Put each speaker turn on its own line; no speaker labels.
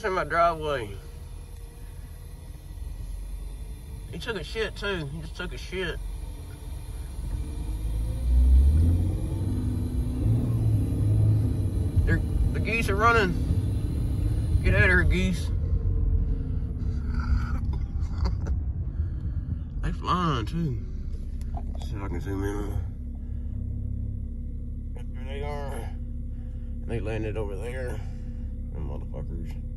in my driveway. He took a shit too. He just took a shit. The geese are running. Get out of here, geese. They flying too. Let's see if I can zoom in on them. There they are. They landed over there. Them motherfuckers.